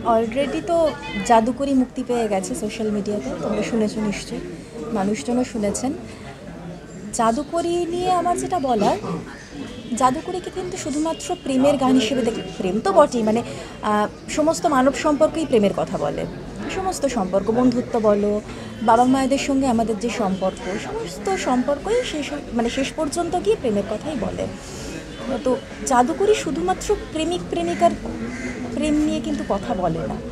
Already তো জাদুকরি মুক্তি পেয়ে গেছে সোশ্যাল মিডিয়াতে, তোমরা শুনেছো নিশ্চয়ই, মানুষজনও শুনেছেন। জাদুকরি নিয়ে আমার যেটা বলার, জাদুকরিকে কিন্তু শুধুমাত্র প্রেমের গান হিসেবে দেখি, প্রেম তো বটেই, মানে সমস্ত মানব সম্পর্কেই প্রেমের কথা বলে, সমস্ত সম্পর্ক, বন্ধুত্ব বলো, বাবা মায়েদের সঙ্গে আমাদের যে সম্পর্ক, সমস্ত সম্পর্কই শেষ পর্যন্ত গিয়ে প্রেমের কথাই বলে। তো জাদুকরি শুধুমাত্র প্রেমিক প্রেমিকার প্রেম নিয়ে কিন্তু কথা বলে না।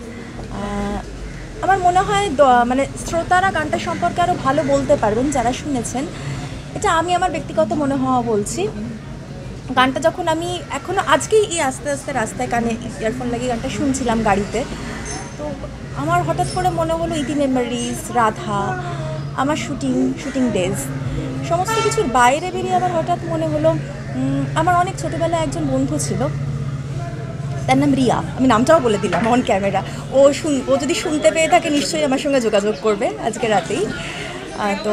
আমার মনে হয় মানে শ্রোতারা গানটা সম্পর্কে আরও ভালো বলতে পারবেন যারা শুনেছেন। এটা আমি আমার ব্যক্তিগত মনে হওয়া বলছি। গানটা যখন আমি এখনও আজকেই আস্তে আস্তে রাস্তায় কানে ইয়ারফোন লাগিয়ে গানটা শুনছিলাম গাড়িতে, তো আমার হঠাৎ করে মনে হলো ইতি মেমোরিজ, রাধা, আমার শুটিং ডেজ, সমস্ত কিছুর বাইরে বেরিয়ে আমার হঠাৎ মনে হলো আমার অনেক ছোটোবেলায় একজন বন্ধু ছিল, তার নাম রিয়া, আমি নামটাও বলে দিলাম অন ক্যামেরা। ও যদি শুনতে পেয়ে থাকে নিশ্চয়ই আমার সঙ্গে যোগাযোগ করবে আজকে রাতেই। তো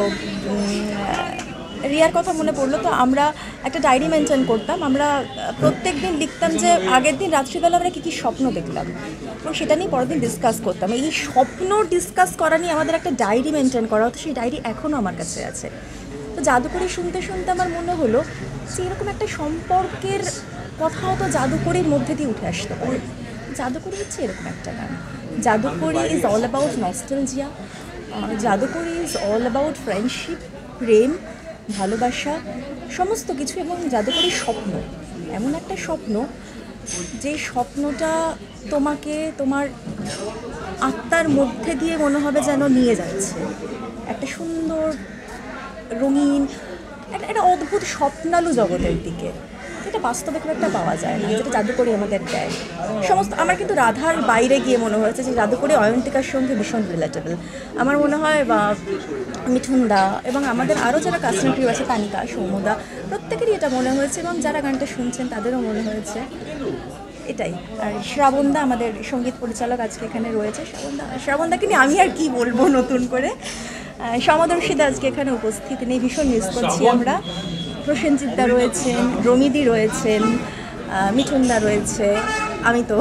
রিয়ার কথা মনে পড়লো। তো আমরা একটা ডায়েরি মেনটেন করতাম, আমরা প্রত্যেক দিন লিখতাম যে আগের দিন রাত্রিবেলা আমরা কী কী স্বপ্ন দেখলাম, এবং সেটা নিয়ে পরের দিন ডিসকাস করতাম। এই স্বপ্ন ডিসকাস করা নিয়ে আমাদের একটা ডায়েরি মেনটেন করা হতো, সেই ডায়েরি এখনও আমার কাছে আছে। তো জাদুকরি শুনতে শুনতে আমার মনে হলো যে এরকম একটা সম্পর্কের কথাও তো জাদুকরির মধ্যে দিয়ে উঠে আসতে পারে। জাদুকরি হচ্ছে এরকম একটা গান। জাদুকরি ইজ অল অ্যাবাউট নস্টালজিয়া, জাদুকরি ইজ অল অ্যাবাউট ফ্রেন্ডশিপ, প্রেম, ভালোবাসা, সমস্ত কিছু। এবং জাদুকরির স্বপ্ন, এমন একটা স্বপ্ন যে স্বপ্নটা তোমাকে তোমার আত্মার মধ্যে দিয়ে মনে হবে যেন নিয়ে যাচ্ছে একটা সুন্দর রঙিন একটা অদ্ভুত স্বপ্নালু জগতের দিকে, যেটা বাস্তবে খুব একটা পাওয়া যায় না, যেটা জাদুকরি আমাদের দেয়। আমার কিন্তু রাধার বাইরে গিয়ে মনে হয়েছে যে জাদুকরি অয়ন্তিকার সঙ্গে ভীষণ রিলেটেবল। আমার মনে হয় বা মিঠুন দা এবং আমাদের আরও যারা কাস্টমার ক্রিউ আছে, তানিকা, সৌমদা, প্রত্যেকেরই এটা মনে হয়েছে, এবং যারা গানটা শুনছেন তাদেরও মনে হয়েছে এটাই। আর শ্রাবণদা আমাদের সঙ্গীত পরিচালক আজকে এখানে রয়েছে। শ্রাবণদাকে নিয়ে আমি আর কি বলবো নতুন করে। সমদর্শিদা আজকে এখানে উপস্থিত নেই, ভীষণ মিস করছি আমরা। প্রসেনজিৎদা রয়েছেন, রমিদি রয়েছেন, মিঠুনদা রয়েছে, আমি তো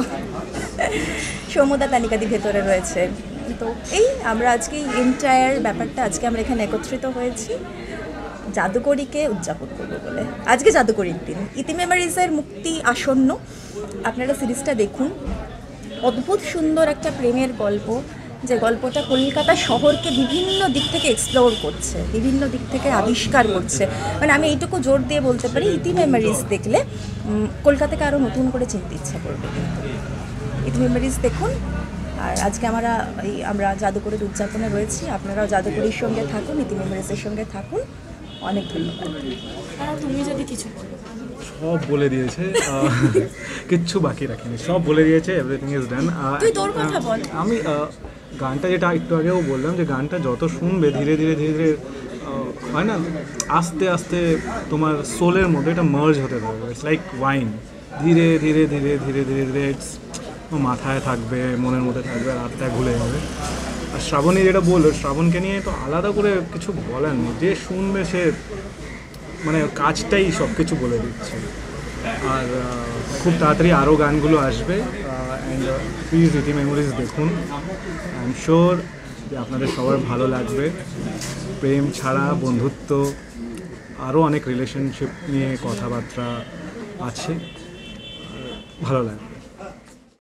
সৌমদা, তানিকাদি ভেতরে রয়েছে। তো এই আমরা আজকে এই এন্টায়ার ব্যাপারটা আজকে আমরা এখানে একত্রিত হয়েছি জাদুকরিকে উদযাপন করবো বলে। আজকে জাদুকরির দিন, ইতি মেমোরিজের মুক্তি আসন্ন। আপনারা সিরিজটা দেখুন, অদ্ভুত সুন্দর একটা প্রেমের গল্প, যে গল্পটা কলকাতা শহরকে বিভিন্ন দিক থেকে এক্সপ্লোর করছে, বিভিন্ন দিক থেকে আবিষ্কার করছে। মানে আমি এইটুকু জোর দিয়ে বলতে পারি, ইতি মেমোরিজ দেখলে কলকাতাকে আরও নতুন করে চিনতে ইচ্ছা করবে। ইতি মেমোরিজ দেখুন। আর আজকে আমরা জাদুকরির উদযাপনে রয়েছি, আপনারাও জাদুকরির সঙ্গে থাকুন, ইতি মেমোরিজের সঙ্গে থাকুন। অনেক ধন্যবাদ। তুমি যদি কিছু বলো। সব বলে দিয়েছে, কিচ্ছু বাকি রাখিনি, সব বলে দিয়েছে, এভরিথিং ইজ ডান। তুই তোর কথা বল। আমি গানটা যেটা একটু আগেও বললাম, যে গানটা যত শুনবে ধীরে ধীরে ধীরে ধীরে হয় না, আস্তে আস্তে তোমার সোলের মধ্যে এটা মার্জ হতে থাকবে। ইটস লাইক ওয়াইন, ধীরে ধীরে ধীরে ধীরে ধীরে ধীরে ইটস মাথায় থাকবে, মনের মধ্যে থাকবে, আর আত্মায় ঘুলে যাবে। আর শ্রাবণী যেটা বললো, শ্রাবণকে নিয়ে তো আলাদা করে কিছু বলার নেই, যে শুনবে সে মানে কাজটাই সব কিছু বলে দিচ্ছে। আর খুব তাড়াতাড়ি আরও গানগুলো আসবে, অ্যান্ড প্লিজ ইতি মেমোরিজ দেখুন। আই এম শিওর যে আপনাদের সবার ভালো লাগবে। প্রেম ছাড়া বন্ধুত্ব, আরও অনেক রিলেশনশিপ নিয়ে কথাবার্তা আছে, ভালো লাগবে।